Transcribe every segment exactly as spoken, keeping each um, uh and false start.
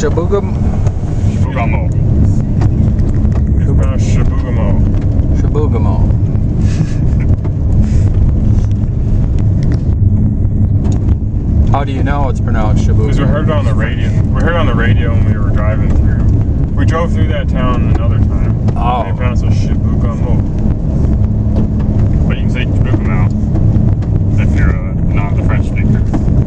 Shabugam. Shabugamo. It's pronounced Shabugamo. Shabugamo. How do you know it's pronounced Shabugamo? Because we heard it on the radio. We heard it on the radio when we were driving through. We drove through that town another time. Oh. They pronounced it Shabugamo. But you can say Shabugamo if you're uh, not the French speaker.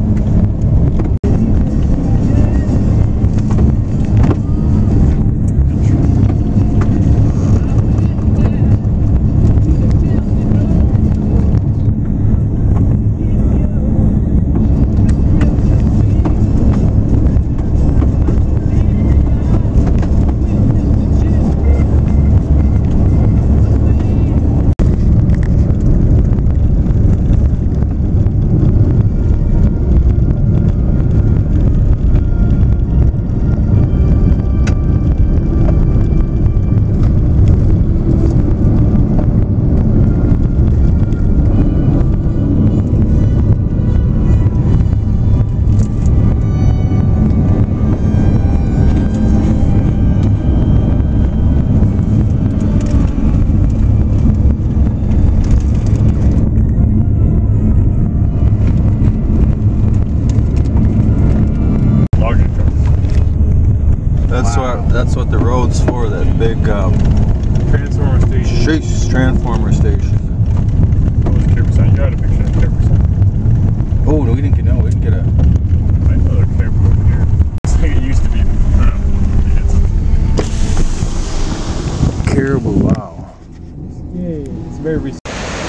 That's Wow. what that's what the road's for. That big um, Transformer station. Sheesh, transformer station. What was care percent? You had a picture of care percent. Oh no, we didn't get no. We didn't get a. I know they're careful over here. It's like it used to be. I don't know. Caribou. Wow. Yeah, it's very recent.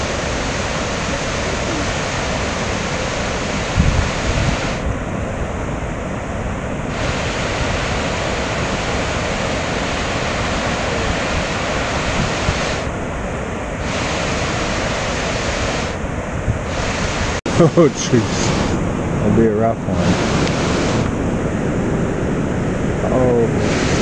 Oh jeez. That'll be a rough one. Oh.